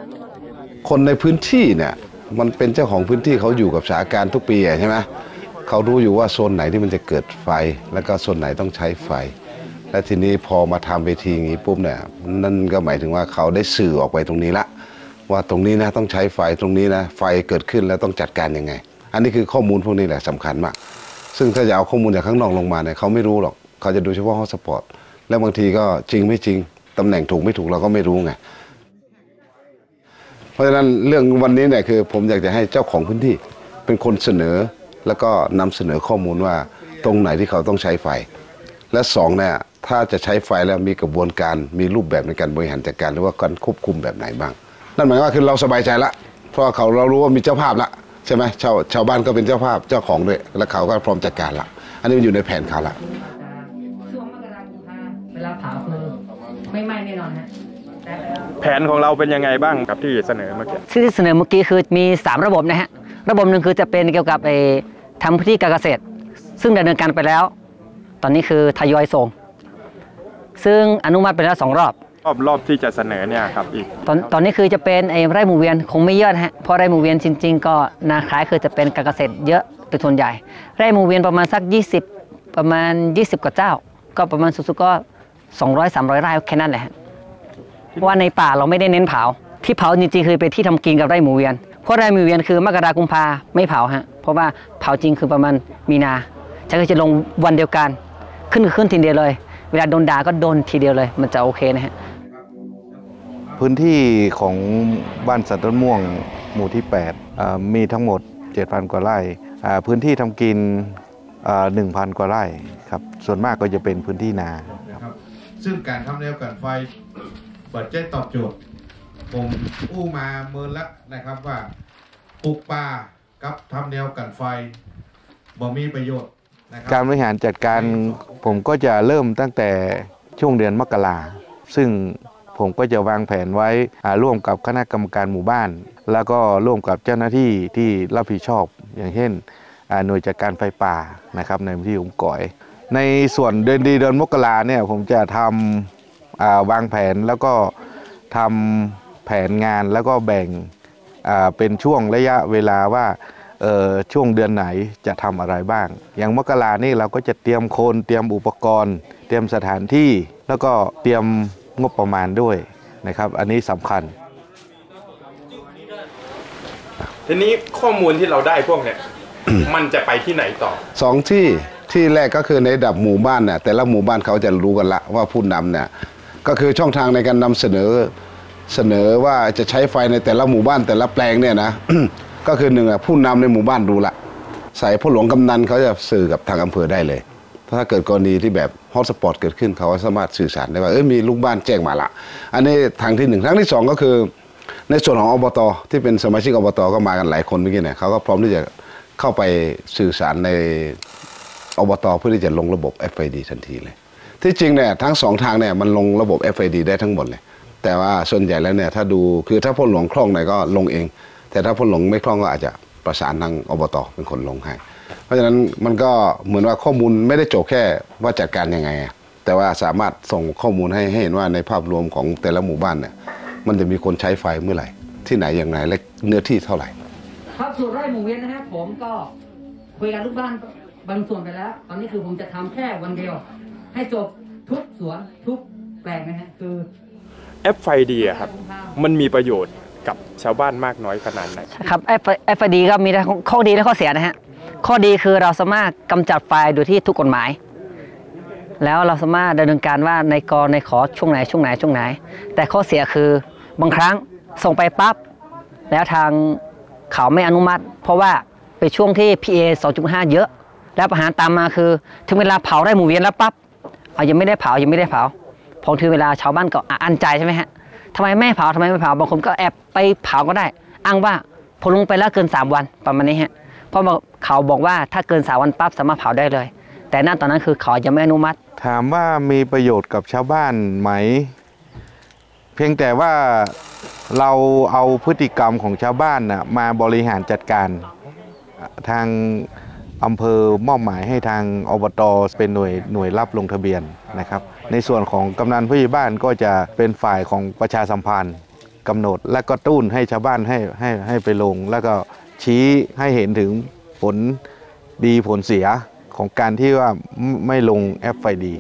คนในพื้นที่เนี่ยมันเป็นเจ้าของพื้นที่เขาอยู่กับสถานการณ์ทุกปีใช่ไหมเขารู้อยู่ว่าโซนไหนที่มันจะเกิดไฟแล้วก็โซนไหนต้องใช้ไฟและทีนี้พอมาทำเวทีอย่างนี้ปุ๊บเนี่ยนั่นก็หมายถึงว่าเขาได้สื่อออกไปตรงนี้ละว่าตรงนี้นะต้องใช้ไฟตรงนี้นะไฟเกิดขึ้นแล้วต้องจัดการยังไงอันนี้คือข้อมูลพวกนี้แหละสำคัญมากซึ่งถ้าจะเอาข้อมูลจากข้างนอกลงมาเนี่ยเขาไม่รู้หรอกเขาจะดูเฉพาะฮอตสปอตแล้วบางทีก็จริงไม่จริงตำแหน่งถูกไม่ถูกเราก็ไม่รู้ไงเพราะฉะนั้นเรื่องวันนี้เนี่ยคือผมอยากจะให้เจ้าของพื้นที่เป็นคนเสนอแล้วก็นำเสนอข้อมูลว่าตรงไหนที่เขาต้องใช้ไฟและสองเนี่ยถ้าจะใช้ไฟแล้วมีกระบวนการมีรูปแบบในการบริหารจัดการหรือว่าการควบคุมแบบไหนบ้างนั่นหมายว่าคือเราสบายใจละเพราะเรารู้ว่ามีเจ้าภาพละใช่ไหมชาวบ้านก็เป็นเจ้าภาพเจ้าของด้วยและเขาก็พร้อมจัดการละอันนี้มันอยู่ในแผนเขาละช่วงมกราคมเวลาเผาคือไม่ไหม้แน่นอนฮะแผนของเราเป็นยังไงบ้างกับที่เสนอเมื่อกี้ที่เสนอเมื่อกี้คือมี3ระบบนะฮะระบบหนึ่งคือจะเป็นเกี่ยวกับทำพื้นที่การเกษตรซึ่งดำเนินการไปแล้วตอนนี้คือทยอยส่งซึ่งอนุมัติไปแล้ว2 รอบที่จะเสนอเนี่ยครับอีกตอนนี้คือจะเป็นไร่หมุนเวียนคงไม่เยอะนะฮะเพราะไร่หมุนเวียนจริงๆก็นาขายคือจะเป็นการเกษตรเยอะเป็นส่วนใหญ่ไร่หมุนเวียนประมาณสัก20กว่าเจ้าก็ประมาณสุดๆก็200-300 ไร่แค่นั้นแหละเพราะว่าในป่าเราไม่ได้เน้นเผาที่เผาจริงๆคือเป็นที่ทำกินกับไร่หมุนเวียนเพราะไร่หมุนเวียนคือมกราคมกุมภาไม่เผาฮะเพราะว่าเผาจริงคือประมาณมีนาฉันก็จะลงวันเดียวกันขึ้นทีเดียวเลยเวลาโดนด่าก็โดนทีเดียวเลยมันจะโอเคนะฮะพื้นที่ของบ้านสันต้นม่วงหมู่ที่8มีทั้งหมด 7,000 กว่าไร่พื้นที่ทำกิน 1,000 กว่าไร่ครับส่วนมากก็จะเป็นพื้นที่นาครับซึ่งการทำแนวกันไฟบัดเจ็ตตอบโจทย์ผมอู้มาเมินแล้วนะครับว่าปลูกป่ากับทำแนวกันไฟบ่มีประโยชน์การบริหารจัดการผมก็จะเริ่มตั้งแต่ช่วงเดือนมกราซึ่งผมก็จะวางแผนไว้ร่วมกับคณะกรรมการหมู่บ้านแล้วก็ร่วมกับเจ้าหน้าที่ที่รับผิดชอบอย่างเช่นหน่วยจัดการไฟป่านะครับในพื้นที่อุ้มก๋อยในส่วนเดือนมกราเนี่ยผมจะทำวางแผนแล้วก็ทำแผนงานแล้วก็แบ่งเป็นช่วงระยะเวลาว่าช่วงเดือนไหนจะทำอะไรบ้างอย่างมกรานี่เราก็จะเตรียมคนเตรียมอุปกรณ์เตรียมสถานที่แล้วก็เตรียมงบประมาณด้วยนะครับอันนี้สำคัญทีนี้ข้อมูลที่เราได้พวกเนี่ย มันจะไปที่ไหนต่อ 2 ที่แรกก็คือในระดับหมู่บ้านเนี่ยแต่ละหมู่บ้านเขาจะรู้กันละว่าผู้นำเนี่ยก็คือช่องทางในการนำเสนอว่าจะใช้ไฟในแต่ละหมู่บ้านแต่ละแปลงเนี่ยนะ ก็คือ1ผู้นำในหมู่บ้านรู้ละใส่ผู้หลวงกำนันเขาจะสื่อกับทางอำเภอได้เลยถ้าเกิดกรณีที่แบบฮอตสปอตเกิดขึ้นเขาสามารถสื่อสารได้ว่ามีลูกบ้านแจ้งมาละอันนี้ทางที่1ทางที่2ก็คือในส่วนของอบต.ที่เป็นสมาชิกอบต.ก็มากันหลายคนเมื่อกี้เนี่ยเขาก็พร้อมที่จะเข้าไปสื่อสารในอบต.เพื่อที่จะลงระบบ FID ทันทีเลยที่จริงเนี่ยทั้ง2ทางเนี่ยมันลงระบบ FID ได้ทั้งหมดเลยแต่ว่าส่วนใหญ่แล้วเนี่ยถ้าดูคือถ้าผู้หลวงคล่องไหนก็ลงเองแต่ถ้าผู้หลวงไม่คล่องก็อาจจะประสานทางอบต.เป็นคนลงให้เพราะฉะนั้นมันก็เหมือนว่าข้อมูลไม่ได้จบแค่ว่าจัดการยังไงแต่ว่าสามารถส่งข้อมูลให้เห็นว่าในภาพรวมของแต่ละหมู่บ้านเนี่ยมันจะมีคนใช้ไฟเมื่อไหร่ที่ไหนอย่างไรและเนื้อที่เท่าไหร่ครับส่วนไร่หมุนเวียนนะฮะผมก็คุยกับลูกบ้านบางส่วนไปแล้วตอนนี้คือผมจะทำแค่วันเดียวให้จบทุกสวนทุกแปลงนะฮะคือ FID ครับมันมีประโยชน์กับชาวบ้านมากน้อยขนาดไหนครับ FID ก็มีทั้งข้อดีและข้อเสียนะฮะข้อดีคือเราสามารถกำจัดไฟโดยที่ทุกกฎหมายแล้วเราสามารถดำเนินการว่าในกรในขอช่วงไหนแต่ข้อเสียคือบางครั้งส่งไปปั๊บแล้วทางเขาไม่อนุมัติเพราะว่าไปช่วงที่ PA 2.5 เยอะแล้วปัญหาตามมาคือถึงเวลาเผาไร่หมุนเวียนแล้วปั๊บยังไม่ได้เผาพอถึงเวลาชาวบ้านก็อั้นใจใช่ไหมฮะทำไมไม่เผาบางคนก็แอบไปเผาก็ได้อ้างว่าพอลงไปแล้วเกิน3 วันประมาณนี้ฮะเพราะเขาบอกว่าถ้าเกิน3 วันปั๊บสามารถเผาได้เลยแต่ณตอนนั้นคือเขายังไม่อนุมัติถามว่ามีประโยชน์กับชาวบ้านไหมเพียงแต่ว่าเราเอาพฤติกรรมของชาวบ้านนะมาบริหารจัดการทางอำเภอมอบหมายให้ทางอบต.เป็นหน่วยรับลงทะเบียนนะครับในส่วนของกำนันผู้ใหญ่บ้านก็จะเป็นฝ่ายของประชาสัมพันธ์กำหนดและก็ตุ้นให้ชาวบ้านให้ไปลง แล้วก็ชี้ให้เห็นถึงผลดีผลเสียของการที่ว่าไม่ลงแอปไฟดี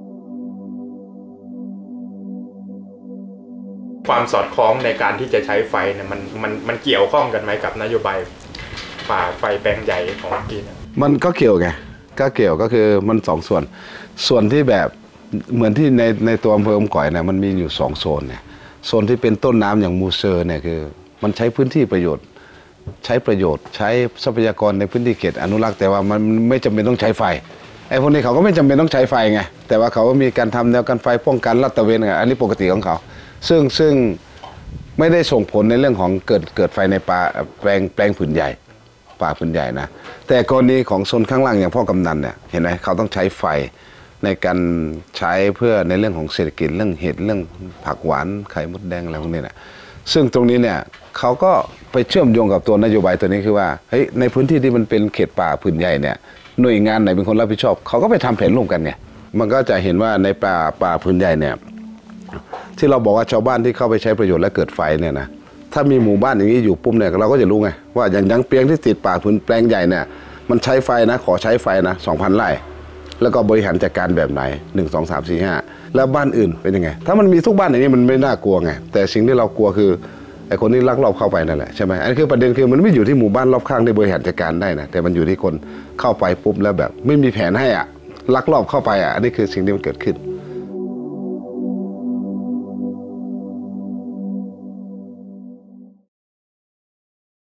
ความสอดคล้องในการที่จะใช้ไฟเนี่ยมันเกี่ยวข้องกันไหมกับนโยบายป่าไฟแปลงใหญ่ของพี่เนี่ยมันก็เกี่ยวไงก็เกี่ยวก็คือมันสองส่วนที่แบบเหมือนที่ในตัวอำเภออมก๋อยเนี่ยมันมีอยู่2โซนเนี่ยโซนที่เป็นต้นน้ำอย่างมูเซอร์เนี่ยคือมันใช้พื้นที่ประโยชน์ใช้ทรัพยากรในพื้นที่เขตอนุรักษ์แต่ว่ามันไม่จำเป็นต้องใช้ไฟไอ้พวกนี้เขาก็ไม่จำเป็นต้องใช้ไฟไงแต่ว่าเขาก็มีการทำแนวกันไฟป้องกันลาดตระเวนไงอันนี้ปกติของเขาซึ่งไม่ได้ส่งผลในเรื่องของเกิดไฟในป่าแปลงผืนใหญ่ป่าผืนใหญ่นะแต่กรณีของโซนข้างล่างอย่างพ่อกำนันเนี่ยเห็นไหมเขาต้องใช้ไฟในการใช้เพื่อในเรื่องของเศรษฐกิจเรื่องเห็ดเรื่องผักหวานไข่มดแดงอะไรพวกนี้นะซึ่งตรงนี้เนี่ยเขาก็ไปเชื่อมโยงกับตัวนโยบายตัวนี้คือว่าเฮ้ยในพื้นที่ที่มันเป็นเขตป่าผืนใหญ่เนี่ยหน่วยงานไหนเป็นคนรับผิดชอบเขาก็ไปทำแผนร่วมกันไงมันก็จะเห็นว่าในป่าผืนใหญ่เนี่ยที่เราบอกว่าชาวบ้านที่เข้าไปใช้ประโยชน์และเกิดไฟเนี่ยนะถ้ามีหมู่บ้านอย่างนี้อยู่ปุ๊บเนี่ยเราก็จะรู้ไงว่าอย่างยังเปียงที่ติดป่าผืนแปลงใหญ่เนี่ยมันใช้ไฟนะขอใช้ไฟนะ 2,000 ไร่แล้วก็บริหารจัดการแบบไหน1 2 3 4 5แล้วบ้านอื่นเป็นยังไงถ้ามันมีทุกบ้านอย่างนี้มันไม่น่ากลัวไงแต่สิ่งที่เรากลัวคือไอ้คนที่ลักลอบเข้าไปนั่นแหละใช่ไหมอันนี้คือประเด็นคือมันไม่อยู่ที่หมู่บ้านรอบข้างที่บริหารจัดการได้นะแต่มันอยู่ที่คนเข้าไปปุ๊บแล้วแบบไม่มีแผนให้ลักลอบเข้าไปอันนี้คือสิ่งที่มันเกิดขึ้น